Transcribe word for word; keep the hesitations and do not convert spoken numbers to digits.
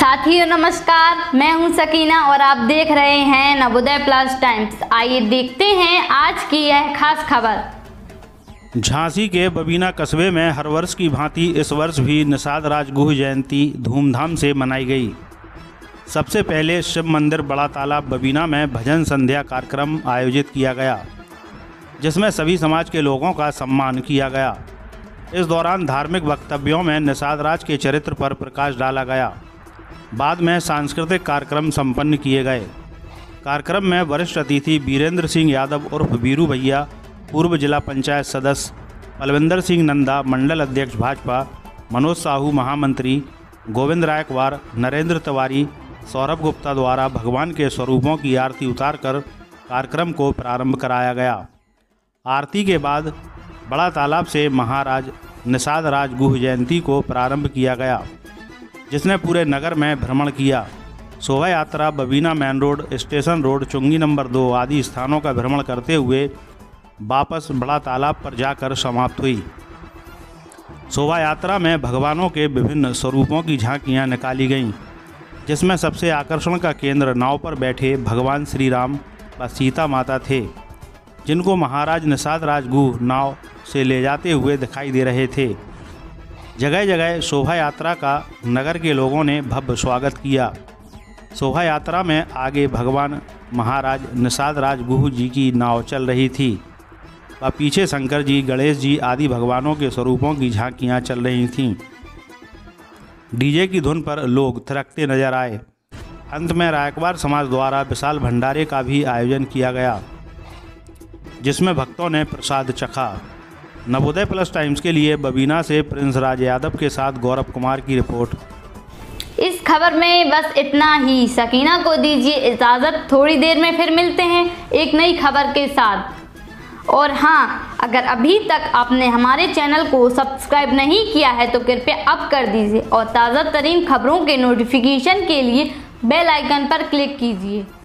साथियों नमस्कार, मैं हूं सकीना और आप देख रहे हैं नवोदय प्लस टाइम्स। आइए देखते हैं आज की यह खास खबर। झांसी के बबीना कस्बे में हर वर्ष की भांति इस वर्ष भी निषाद राज गुह जयंती धूमधाम से मनाई गई। सबसे पहले शिव मंदिर बड़ा तालाब बबीना में भजन संध्या कार्यक्रम आयोजित किया गया, जिसमें सभी समाज के लोगों का सम्मान किया गया। इस दौरान धार्मिक वक्तव्यों में निषाद राज के चरित्र पर प्रकाश डाला गया। बाद में सांस्कृतिक कार्यक्रम संपन्न किए गए। कार्यक्रम में वरिष्ठ अतिथि वीरेंद्र सिंह यादव उर्फ वीरू भैया, पूर्व जिला पंचायत सदस्य बलविंदर सिंह नंदा, मंडल अध्यक्ष भाजपा, मनोज साहू महामंत्री, गोविंद रायकवार, नरेंद्र तिवारी, सौरभ गुप्ता द्वारा भगवान के स्वरूपों की आरती उतारकर कार्यक्रम को प्रारंभ कराया गया। आरती के बाद बड़ा तालाब से महाराज निषाद राज गुह जयंती को प्रारंभ किया गया, जिसने पूरे नगर में भ्रमण किया। शोभा यात्रा Babina main road, station road, चुंगी नंबर दो आदि स्थानों का भ्रमण करते हुए वापस बड़ा तालाब पर जाकर समाप्त हुई। शोभा यात्रा में भगवानों के विभिन्न स्वरूपों की झांकियां निकाली गईं, जिसमें सबसे आकर्षण का केंद्र नाव पर बैठे भगवान श्री राम व सीता माता थे, जिनको महाराज निषाद राज गुह नाव से ले जाते हुए दिखाई दे रहे थे। जगह जगह शोभा यात्रा का नगर के लोगों ने भव्य स्वागत किया। शोभा यात्रा में आगे भगवान महाराज निषाद राज गुह जी की नाव चल रही थी व पीछे शंकर जी, गणेश जी आदि भगवानों के स्वरूपों की झांकियां चल रही थीं। डीजे की धुन पर लोग थिरकते नजर आए। अंत में रायकवार समाज द्वारा विशाल भंडारे का भी आयोजन किया गया, जिसमें भक्तों ने प्रसाद चखा। नवोदय प्लस टाइम्स के लिए बबीना से प्रिंस राज यादव के साथ गौरव कुमार की रिपोर्ट। इस खबर में बस इतना ही। सकीना को दीजिए इजाज़त, थोड़ी देर में फिर मिलते हैं एक नई खबर के साथ। और हाँ, अगर अभी तक आपने हमारे चैनल को सब्सक्राइब नहीं किया है तो कृपया अब कर दीजिए और ताज़ा तरीन खबरों के नोटिफिकेशन के लिए बेल आइकन पर क्लिक कीजिए।